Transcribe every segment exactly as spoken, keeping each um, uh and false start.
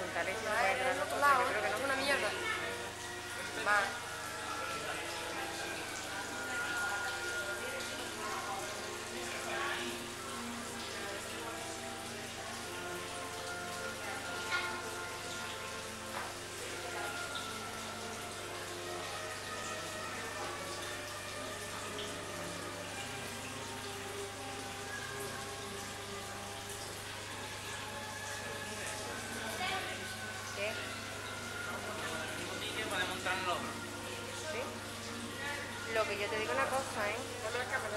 preguntaré si lo Ah, puede es entrar del otro nosotros. lado, Yo creo que es no. una mierda. Va. ¿Qué? Sitio para montarlo. ¿Sí? Lo que yo te digo una cosa, ¿eh? Dame la cámara.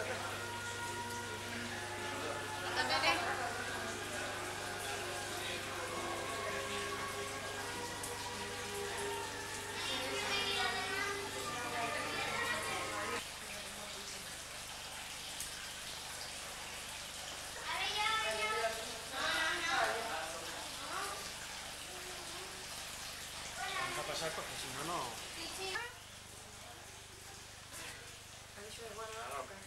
Vamos a pasar porque si no, no. Ha dicho de guarda la boca.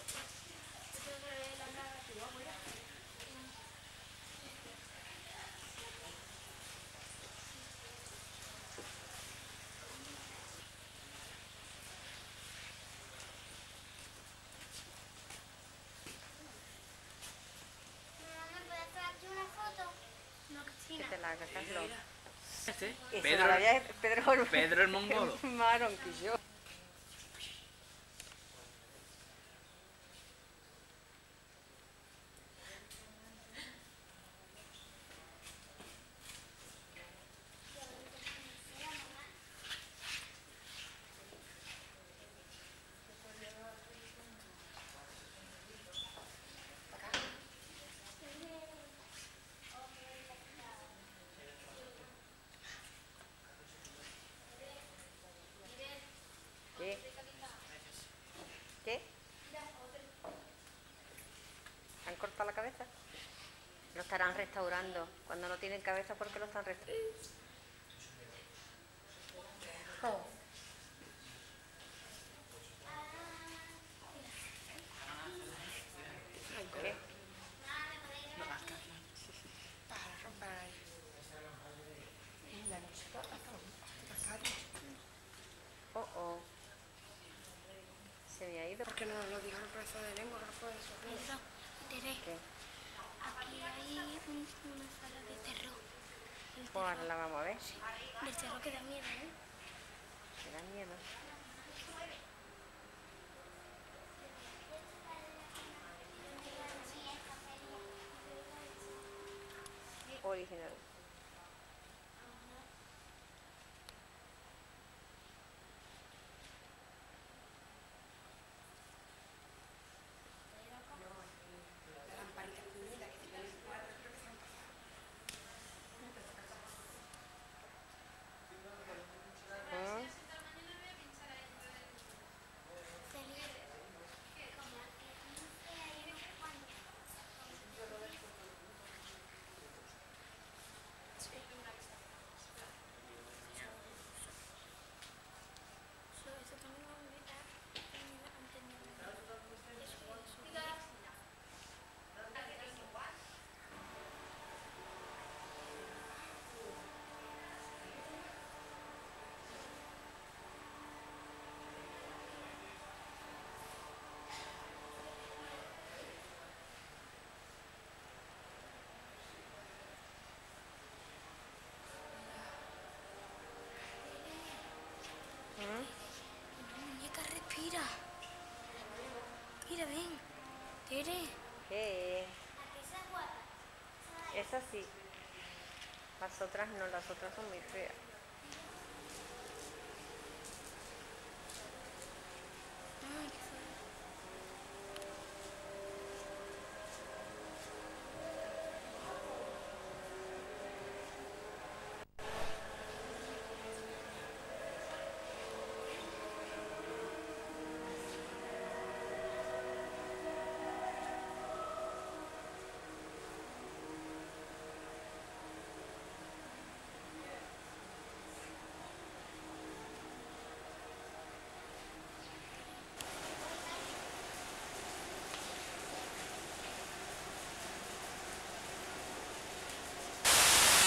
Mamá, ¿puedes hacerte una foto? No, Que Cristina. te la hagas, Carlos. Este, Eso Pedro, no había Pedro, Pedro el mongolo. Marón que yo. ¿Qué? ¿Qué? ¿Se han cortado la cabeza? Lo estarán restaurando. Cuando no tienen cabeza, ¿por qué lo están restaurando? ¿Qué? No, acá. Para romper ahí. La nochita hasta acá. Oh, oh. Se me ha ido. ¿Por qué no nos lo dijo el profesor de lengua? Que no puede sufrir. Pedro, Tere, ¿Qué? aquí hay un- una sala de terror. El Pues ahora terror. la vamos a ver. Sí, del terror que da miedo, ¿eh? Me da miedo. Original. La lamparita pequeñita que tiene el cuadro, creo que se han pasado. ¿Mm? Celia, como que quince hay unos cuantos. Eso, eso también lo voy a entendiendo. Eso, eso. ¿Mm? La muñeca respira. Mira, ven. Tere. ¿Qué? ¿A qué se guapa? Esa sí. Las otras no, las otras son muy feas. Ay,